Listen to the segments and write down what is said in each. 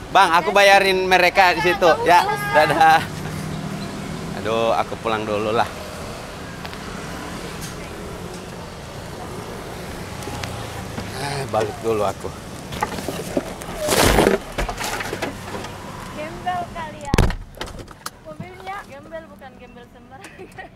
Bang, aku bayarin mereka di situ. Ya, dadah. Aduh, aku pulang dulu lah. Balik dulu aku. Gembel kali ya. Mobilnya gembel, bukan gembel sembarangan.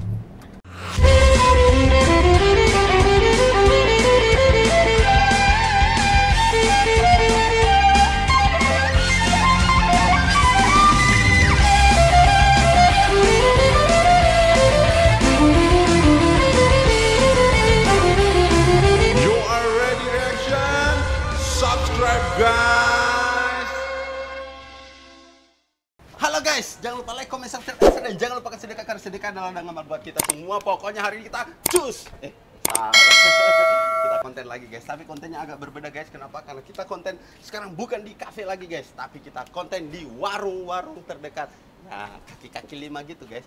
Halo guys, jangan lupa like, comment, subscribe, dan jangan lupakan sedekah karena sedekah adalah ngamal buat kita semua. Pokoknya hari ini kita cus. Salah. Kita konten lagi guys, tapi kontennya agak berbeda guys. Kenapa? Karena kita konten sekarang bukan di cafe lagi guys, tapi kita konten di warung-warung terdekat. Nah, kaki-kaki lima gitu guys.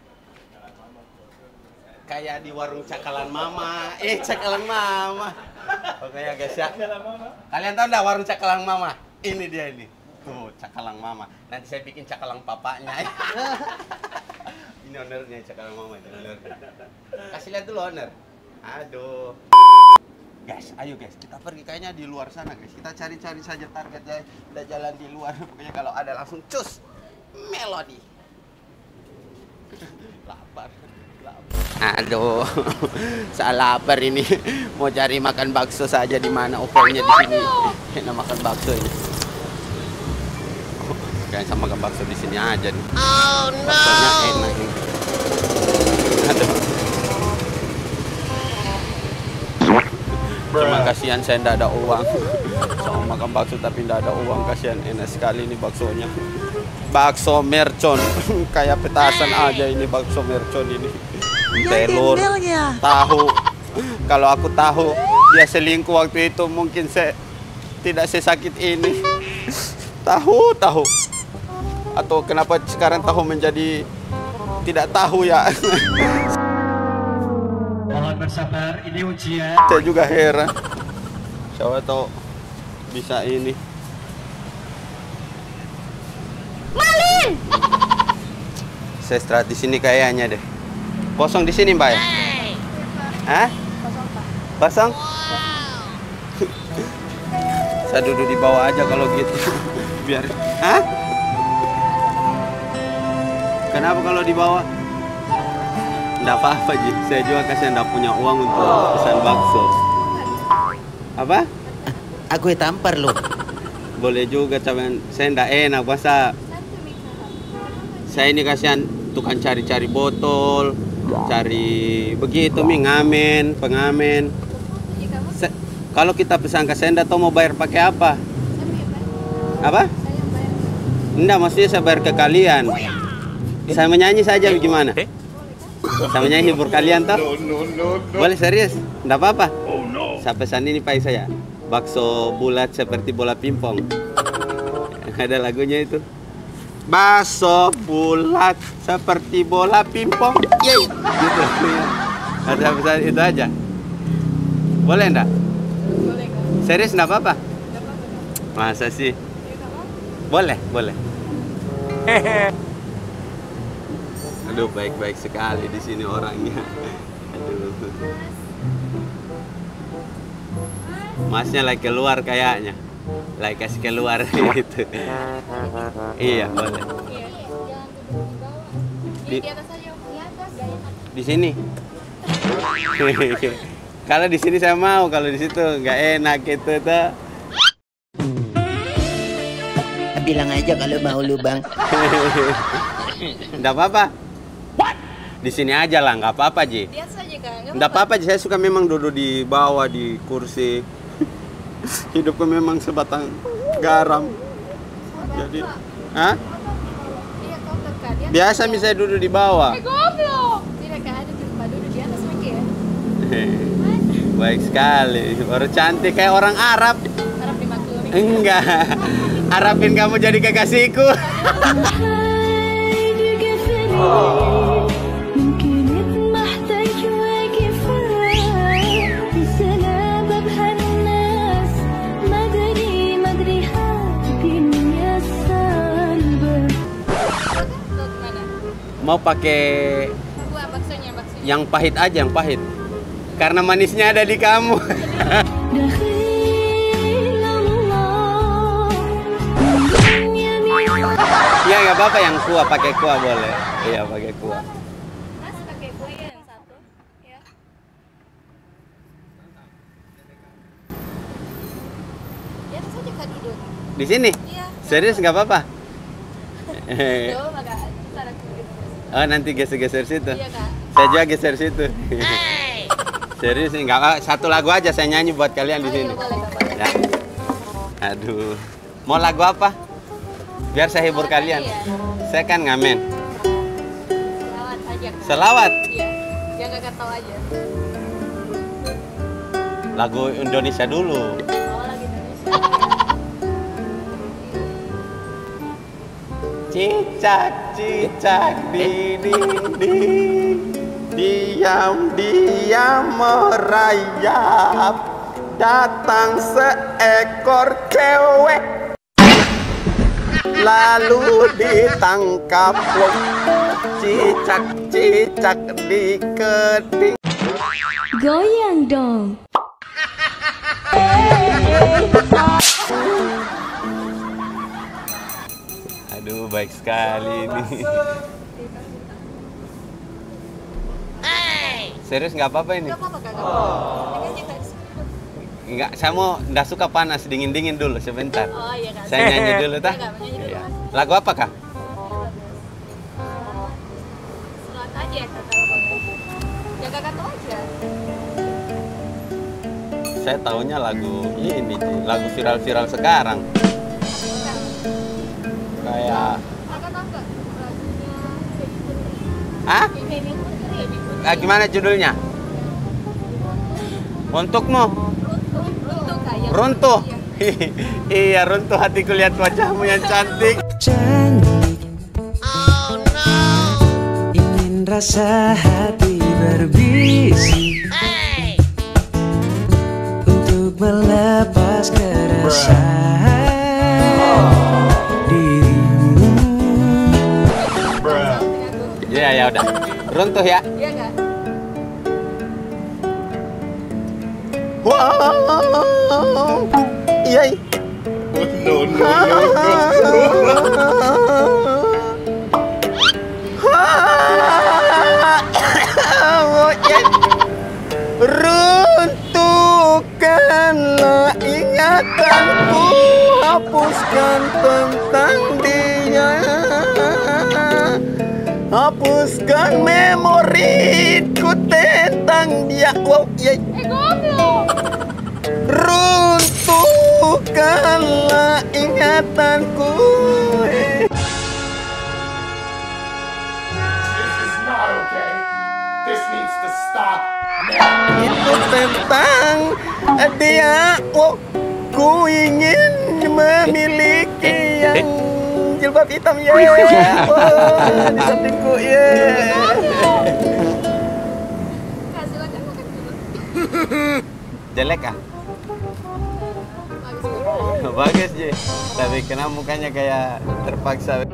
Kayak di warung Cakalan Mama. Cakalan Mama. Pokoknya guys ya. Kalian tahu enggak warung Cakalang Mama? Ini dia ini. Tuh, Cakalang Mama. Nanti saya bikin Cakalang papanya. Ini ownernya Cakalang Mama, ini ownernya. Kasih lihat dulu owner. Aduh. Guys, ayo guys, kita pergi kayaknya di luar sana guys. Kita cari-cari saja target guys. Kita jalan di luar. Pokoknya kalau ada langsung cus. Melodi. Lapar. Aduh, saya lapar ini. Mau cari makan bakso saja di mana opennya di sini. Enak makan bakso ini. Kayak sama makan bakso di sini aja nih. Oh no. Baksonya enak ini. Aduh. Cuma kasihan saya tidak ada uang. Sama makan bakso tapi tidak ada uang. Kasihan, enak sekali ini baksonya. Bakso mercon. Kayak petasan aja ini bakso mercon ini. Telur, tahu. Kalau aku tahu dia selingkuh waktu itu, mungkin saya tidak sesakit ini. Tahu. Atau kenapa sekarang tahu menjadi tidak tahu ya? Mohon bersabar, ini ujian. Saya juga heran. Siapa tahu bisa ini. Malin! Saya istirahat di sini kayaknya deh. Kosong di sini, Mbak ya? Hah? Kosong Pak. Kosong? Saya duduk di bawah aja kalau gitu. Biar. Hah? Kenapa kalau di bawah? Nggak apa-apa, Ji. Saya juga kasihan nggak punya uang untuk pesan bakso. Apa? Aku tampar loh. Boleh juga, cuman saya nggak enak. Masa saya ini kasihan tukang cari-cari botol, cari begitu ngamen, pengamen. Kalau kita pesan ke saya nggak tahu mau bayar pakai apa. Apa? Enggak, maksudnya saya bayar ke kalian. Saya menyanyi saja gimana? Saya menyanyi hibur kalian toh? Boleh serius? Enggak apa-apa? Saya pesan ini Pak saya. Bakso bulat seperti bola pingpong. Ada lagunya itu. Bakso bulat seperti bola pingpong. Yeay. Gitu. Ada pesan itu aja. Boleh enggak? Boleh kok. Serius enggak apa-apa? Enggak apa-apa. Masa sih? Ya, nggak apa-apa. Boleh. Aduh, baik-baik sekali di sini orangnya. Aduh. Masnya lagi keluar kayaknya. Lagi kasih keluar gitu. Iya, boleh. Iya. Jangan duduk di bawah. Di atas aja, di atas gak enak. Di sini. Kalau di sini saya mau, kalau di situ nggak enak gitu tuh. Bilang aja kalau mau lu bang. Nggak apa-apa. Di sini aja lah, nggak apa-apa Ji. Di atas aja kan. Nggak apa-apa Ji, saya suka memang duduk di bawah di kursi. Hidupku memang sebatang garam. Jadi, hah? Iya, kotor kan. Di atas Biasa aja. misalnya duduk di bawah. Goblok. Tidak kan ada tempat duduk di atas lagi ya. Baik sekali, baru cantik kayak orang Arab. Harap dimaklumi. Enggak, Arabin kamu jadi kekasihku. Mau pakai Buah baksonya. yang pahit aja, yang pahit. Karena manisnya ada di kamu. Iya nggak apa-apa, yang kuah pakai kuah boleh. Iya pakai kuah. Mas pakai kue yang satu. Ya. Ya terus aja Kak duduk. Di sini? Iya. Serius nggak apa-apa? Jauh agak ntar aku gitu. Oh nanti geser-geser situ. Iya Kak. Saya juga geser situ. Serius nih, nggak satu lagu aja saya nyanyi buat kalian di sini. Iya boleh Kak, boleh. Ya. Aduh, mau lagu apa? Biar saya hibur Selawat kalian. aja ya. Saya kan ngamen. Selawat aja Kak. Selawat. Iya. Yang Kakak tahu aja. Lagu Indonesia dulu. Oh lagi Indonesia. Cicak, cicak di dinding, diam-diam merayap, datang seekor cewek, lalu ditangkap. Cicak, cicak di keding. Goyang dong. Aduh, baik sekali ini. Serius nggak apa-apa ini? Gak apa-apa Kak. Gak apa-apa. Ini kan kita Nggak, saya mau nggak suka panas, dingin-dingin dulu sebentar. Oh iya Kak. Saya nyanyi dulu, tah? Iya, Kak, nyanyi dulu, Iya. Mas. Lagu apa, Kak? Selawat aja ya Kak kalau Kakak. Ya Kakak tahu aja. Saya taunya lagu ini, Ci. Lagu viral-viral sekarang. Kayak, Kakak tahu nggak lagunya ah? Baby Putri ya Baby Putri? Gimana judulnya? Untukmu, Runtuh Kak yang runtuh. Iya. Iya, runtuh hatiku lihat wajahmu yang cantik. Cantik. Ingin rasa hati berbisik untuk melepas keresahan dirimu. Iya, ya udah. Runtuh ya. Iya Kak. Wow. Iya. No. Runtuhkanlah ingatanku, hapuskan tentang dia, hapuskan memoriku tentang dia. Wow, iya. Goblok. Runtuhkanlah ingatanku. Itu tentang dia. Oh, ku ingin memiliki yang jilbab hitam ya. Oh, di sampingku ya. Kak silakan makan dulu. Jelek ah? Bagus Kak. Bagus Ji. Tapi kenapa mukanya kayak terpaksa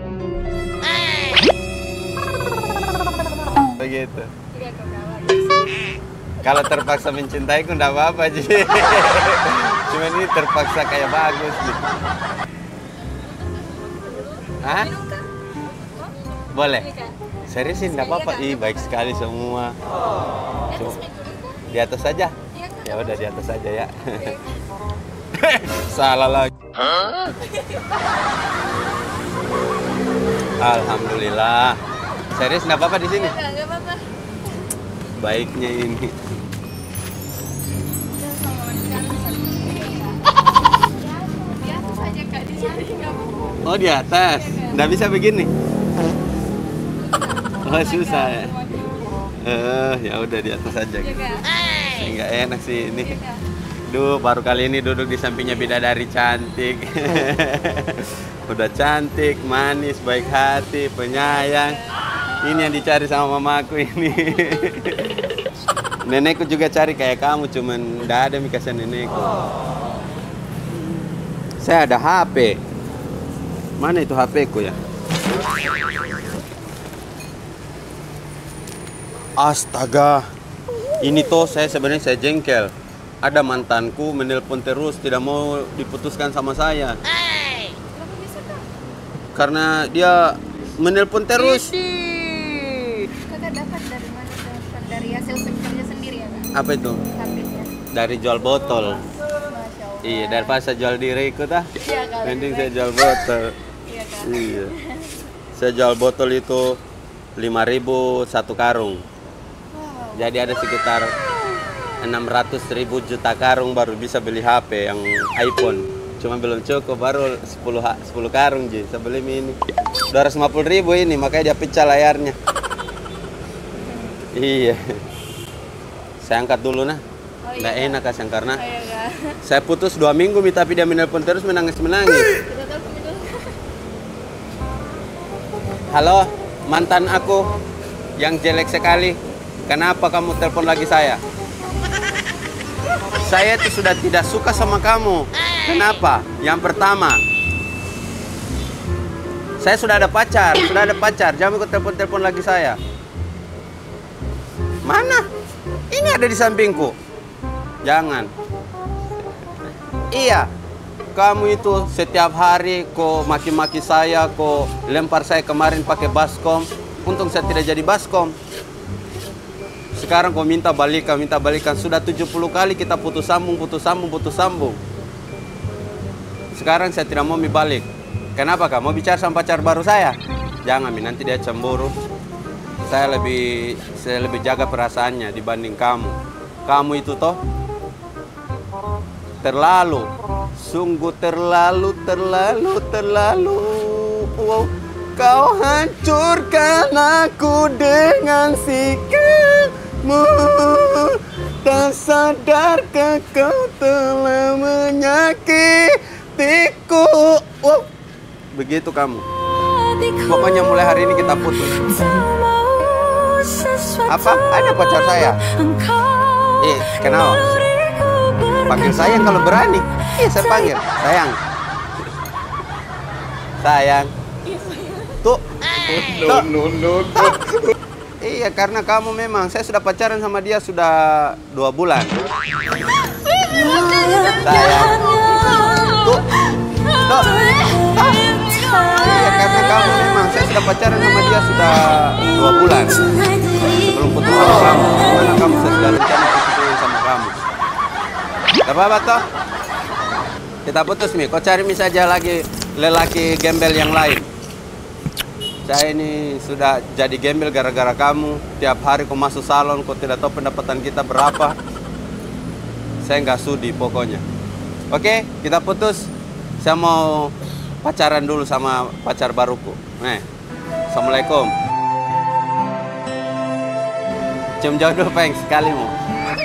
begitu? Iya Kak bagus. Kalau terpaksa mencintaiku enggak apa-apa Ji. Cuman ini terpaksa kayak bagus gitu. Hah? Minum Kak. Boleh? Ini Kak. Serius sih enggak apa-apa. Ih, baik sekali semua. Di atas meja dulu, Kak. Di atas saja. Iya Kak. Ya udah di atas saja ya. Salah lagi. Alhamdulillah. Serius enggak apa-apa di sini? Iya Kak, nggak apa-apa. Baiknya ini. Di atas aja Kak, di sini nggak apa-apa. Oh, di atas. Nggak bisa begini. Oh, susah ya. Ya udah di atas aja. Iya Kak. Nggak enak sih ini. Iya Kak. Duh, baru kali ini duduk di sampingnya bidadari cantik. Udah cantik, manis, baik hati, penyayang. Ini yang dicari sama mamaku ini. Nenekku juga cari kayak kamu, cuman nggak ada mikasa nenekku. Saya ada HP. Mana itu HP ku ya? Astaga. Ini toh sebenarnya saya jengkel. Ada mantanku menelpon terus, tidak mau diputuskan sama saya. Kenapa bisa kak? Karena dia menelpon terus. Kakak dapat dari mana? Dapat dari hasil kerja sendiri ya kak? Apa itu? Habisnya. Dari jual botol. Masya Allah. Iya, daripada saya jual diriku tah. Iya kak. Mending saya jual botol. Iya kak. Iya. Saya jual botol itu 5.000 satu karung. Wow. Jadi ada sekitar 600.000 juta karung baru bisa beli HP yang iPhone. Cuma belum cukup, baru 10 karung Ji. Saya beli ini 250.000 ini, makanya dia pecah layarnya. Iya. Saya angkat dulu nah. Oh, Nggak iya, enak kasih karena Kak. Iya kak. saya putus 2 minggu tapi dia menelpon terus menangis-menangis. Kita telepon dulu. Halo, mantan aku yang jelek sekali. Kenapa kamu telepon lagi saya? Saya itu sudah tidak suka sama kamu. Kenapa? Yang pertama, saya sudah ada pacar. Jangan ikut telepon-telepon lagi saya. Mana? Ini ada di sampingku. Jangan. Iya. Kamu itu setiap hari kok maki-maki saya, kok lempar saya kemarin pakai baskom. Untung saya tidak jadi baskom. Sekarang kau minta balikan. Sudah 70 kali kita putus sambung. Sekarang saya tidak mau balik. Kenapa kak? Mau bicara sama pacar baru saya? Jangan, nanti dia cemburu. Saya lebih jaga perasaannya dibanding kamu. Kamu itu toh terlalu, sungguh terlalu. Wow. Kau hancurkan aku dengan sikapmu. Tak sadarkah kau telah menyakitiku. Wow. Begitu kamu. Pokoknya mulai hari ini kita putus. Apa? Ada pacar saya? Kenapa? Panggil sayang kalau berani. Iya, saya panggil. Sayang. Tuh. No. Iya, karena kamu memang. Saya sudah pacaran sama dia sudah 2 bulan. Sayang. Tuh. Iya, karena kamu memang. Saya sudah pacaran sama dia sudah 2 bulan. Sebelum putus sama kamu. Karena kamu saya sudah rencana putus sama kamu. Gak apa-apa toh. Kita putus Mi. Kau cari Mi saja lagi lelaki gembel yang lain. Saya ini sudah jadi gembel gara-gara kamu. Tiap hari kau masuk salon, kau tidak tahu pendapatan kita berapa. Saya nggak sudi pokoknya. Oke, kita putus. Saya mau pacaran dulu sama pacar baruku. Assalamualaikum. Cium jauh dulu Peng, sekali mau.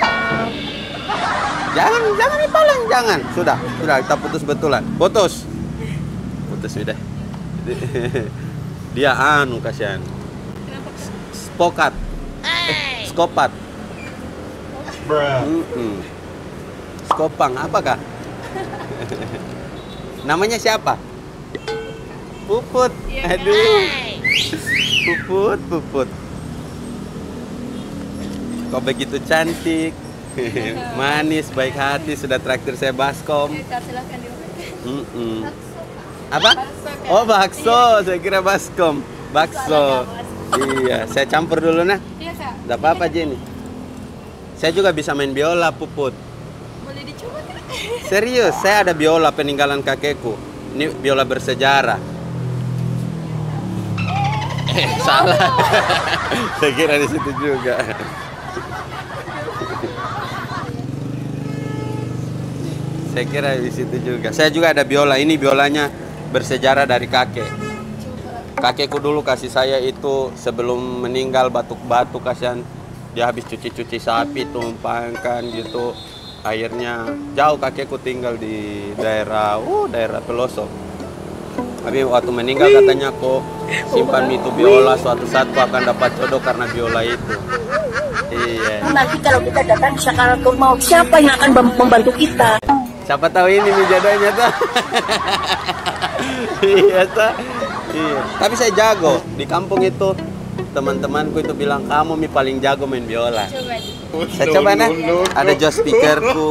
Jangan dipalang, jangan. Sudah kita putus betulan. Putus sudah. Dia kasihan. Spokat. Skopat. Skopang, apakah? Namanya siapa? Puput. Aduh. Puput. Kok begitu cantik. Manis, baik hati, sudah traktir saya baskom. Silahkan dimakan. Apa? Oh, bakso. Saya kira baskom. Bakso. Iya, saya campur dulu nah. Iya kak. Tidak apa-apa Jenny. Saya juga bisa main biola, Puput. Boleh dicoba kak? Serius, saya ada biola peninggalan kakekku. Ini biola bersejarah. Salah. Saya kira di situ juga. Saya kira di situ juga. Saya juga ada biola. Ini biolanya bersejarah dari kakek. Kakekku dulu kasih saya itu sebelum meninggal batuk-batuk kasihan. Dia habis cuci-cuci sapi tumpangkan gitu. Akhirnya jauh kakekku tinggal di daerah pelosok. Tapi waktu meninggal katanya kok simpan itu biola, suatu saat kok akan dapat jodoh karena biola itu. Iya. Nanti kalau kita datang sekarang kau mau siapa yang akan membantu kita? Siapa tahu ini jodohnya tuh. Iya tuh. Iya. Tapi saya jago di kampung itu teman-temanku itu bilang kamu Mi paling jago main biola. Coba deh. Saya coba nih. Ada Joe speakerku.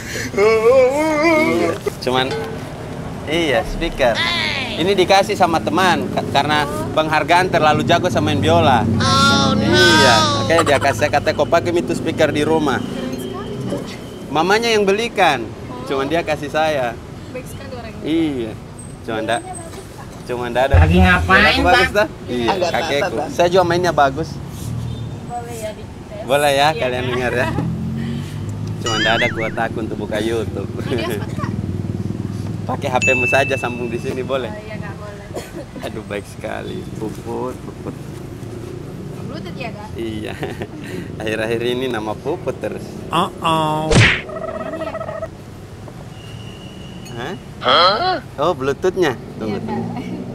Iya. Cuman iya speaker. Ini dikasih sama teman karena penghargaan terlalu jago sama main biola. Iya, makanya dia kasih kata kau pakai itu speaker di rumah. Mamanya yang belikan, cuman dia kasih saya. Baik sekali orangnya. Iya, cuman ndak ada. Lagi ngapain, Aku bagus Bang? dah. Iya, kakekku. Saya juga mainnya bagus. Boleh ya dites. Boleh ya, Iya, kalian Kak. dengar ya. Cuman ndak ada kuota aku untuk buka YouTube. Pakai HP-mu saja sambung di sini boleh. Oh, iya nggak boleh. Aduh baik sekali, Puput. Bluetooth ya kak? Iya. Akhir-akhir ini nama Puput terus. Ini ya kak? Hah? Oh, Bluetoothnya. Tunggu. Iya kak.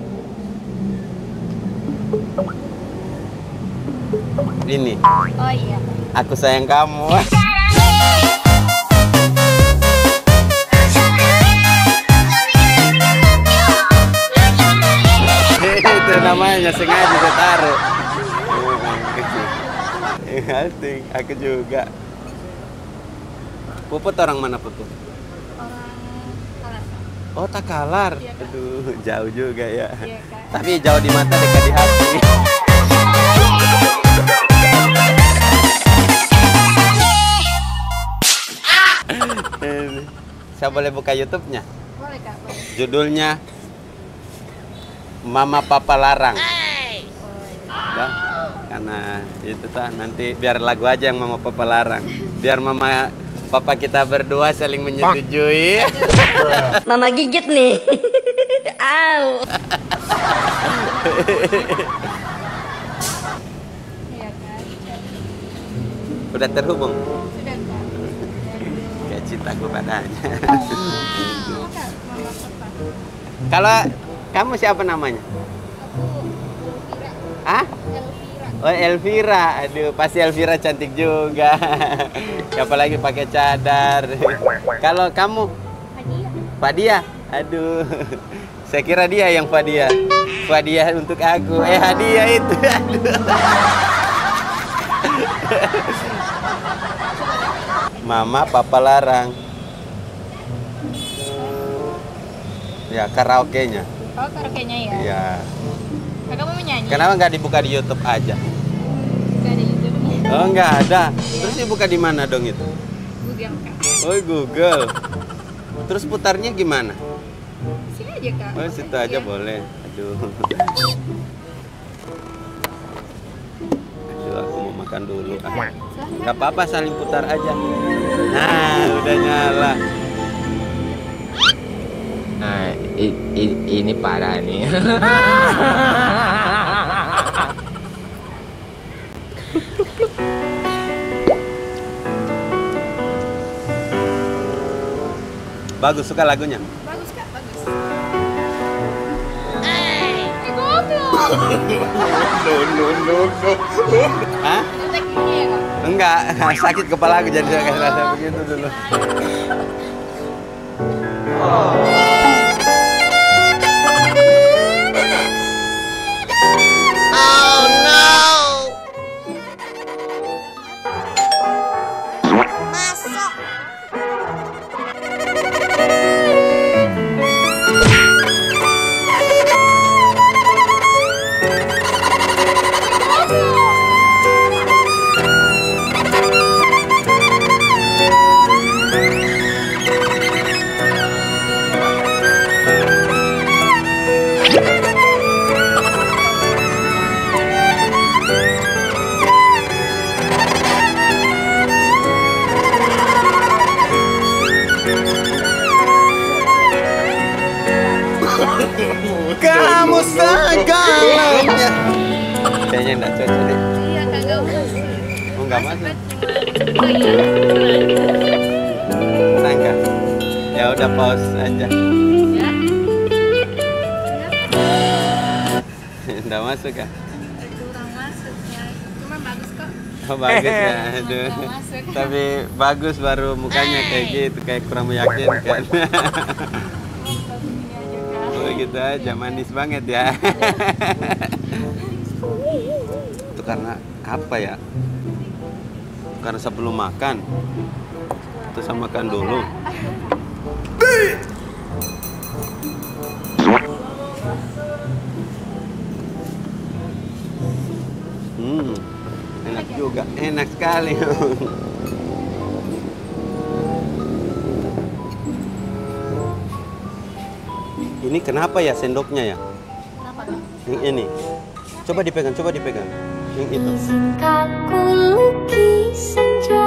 Ini. Oh iya. Aku sayang kamu. Itu namanya sengaja saya taruh. Asing, aku juga. Puput orang mana Puput? Orang kalah. Oh, Takalar. Iya, Kak. Aduh, jauh juga ya. Iya kak. Tapi jauh di mata, dekat di hati. Saya boleh buka YouTube-nya? Boleh kak. Boleh. Judulnya Mama Papa Larang. Ya, karena itu tuh nanti biar lagu aja yang Mama Papa Larang. Biar Mama Papa kita berdua saling menyetujui. Mama gigit nih. Au. Iya kak. Udah terhubung Sudah kak. kayak cintaku padanya. Oh kak. Mama papa. Kalau kamu siapa namanya? Aku Elvira. Ah? Elvira. Oh, Elvira. Aduh, pasti Elvira cantik juga. Apalagi pakai cadar. Kalau kamu? Hadiah. Fadia. Aduh. Saya kira dia yang Fadia. Fadia untuk aku. Hadiah itu. Aduh. Mama Papa Larang. Ya, karaoke-nya. Oh karaoke-nya ya. Ya. Kakak mau menyanyi? Kenapa nggak dibuka di YouTube aja? Gak ada YouTube-nya. Oh, nggak ada. Terus dibuka di mana dong itu? Google kak. Oh, Google. Terus putarnya gimana? Sini aja kak. Oh, situ aja Iya. boleh. Aduh. Aduh, aku mau makan dulu. Nggak apa-apa, saling putar aja. Nah, udah nyala. Nah, ini parah nih. Bagus, suka lagunya? Bagus kak, bagus. Goblok. Hah? Kontak ini ya kak? Enggak, sakit kepala aku jadi saya kasih rasa begitu dulu. Kamu segalanya. Kayaknya enggak cocok deh. Iya kak, gak masuk. Oh, enggak masuk. Iya. Sangka. Ya udah pause aja. Ya. Enggak masuk kan? Kurang masuknya. Cuma bagus kok. Oh, bagus ya. Aduh. Nggak masuk. Tapi bagus baru mukanya kayak gitu, kayak kurang meyakinkan. Oh, gitu aja, manis banget ya. karena apa ya? Karena sebelum makan. Itu sama makan dulu. Enak juga, enak sekali. Ini kenapa ya sendoknya ya? Kenapa? Yang ini. Coba dipegang, coba dipegang. Yang itu. Izinkan ku lukis senja,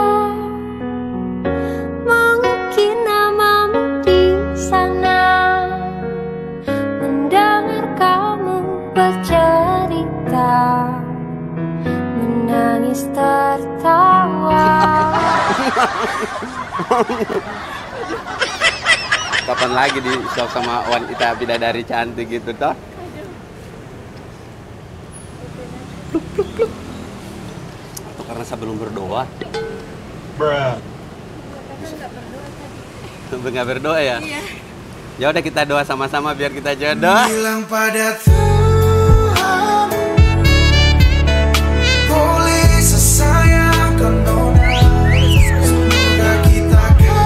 mengukir namamu di sana, mendengar kamu bercerita, menangis tertawa. Kapan lagi disuap sama wanita bidadari cantik gitu toh? Pluk, pluk, pluk. Atau karena sebelum berdoa? Nggak berdoa ya? Iya. Ya udah kita doa sama-sama biar kita jodoh. Bilang pada Tuhan, boleh sesayangkan nona, semoga kita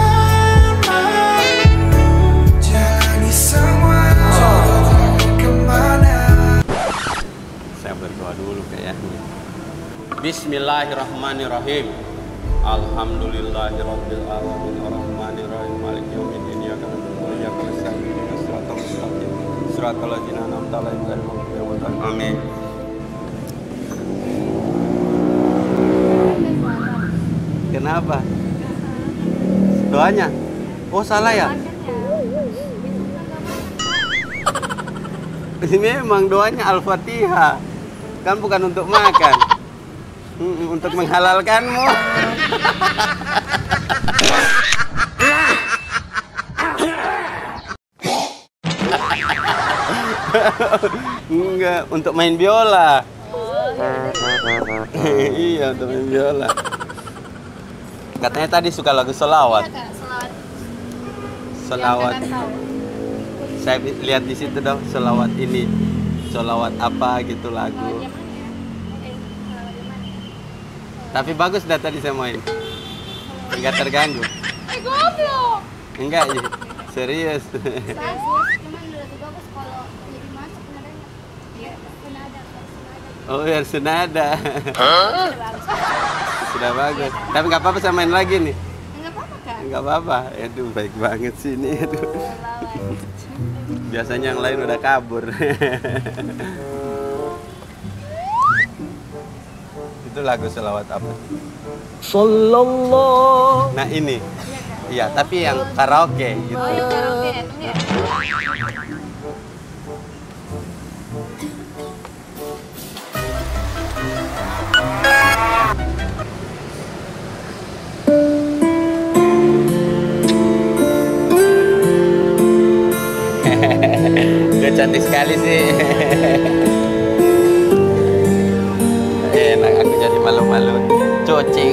kan jalani semua kemana. Saya berdoa dulu kayaknya. Bismillahirrahmanirrahim. Alhamdulillahirabbil alamin arrahmanirrahim maliki yaumiddin iyyaka na'budu wa iyyaka nasta'in ihdinas siratal mustaqim siratal ladzina an'amta 'alaihim ghairil maghdubi 'alaihim. Amin. Kenapa? Doanya? Oh salah ya? Memang doanya Al-Fatihah. Kan bukan untuk makan. Untuk menghalalkanmu. Enggak, untuk main biola. Iya, untuk main biola. Katanya tadi suka lagu sholawat. Sholawat. Saya lihat di situ dong, sholawat ini. Sholawat apa gitu lagu. Tapi bagus dah tadi saya main. Enggak terganggu. Goblok. Enggak, ya. Serius. Cuman lebih bagus kalau jadi masuk nadanya. Iya, senada. Oh, biar senada. Sudah bagus. Tapi nggak apa-apa saya main lagi nih. Enggak apa-apa kan? Nggak apa-apa. Aduh, baik banget sih ini. Aduh. Biasanya yang lain udah kabur. Itu lagu selawat apa? Sallallahu. Nah ini. Iya, tapi yang karaoke gitu. Oh, yang karaoke emang ya? Udah cantik sekali sih. Enak, aku jadi malu-malu. Cocing.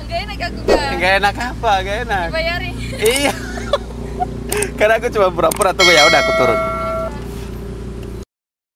Gak enak aku Kak. Gak enak apa? Gak enak. Dibayarin. Iya. Karena aku cuma pura-pura tunggu ya udah aku turun.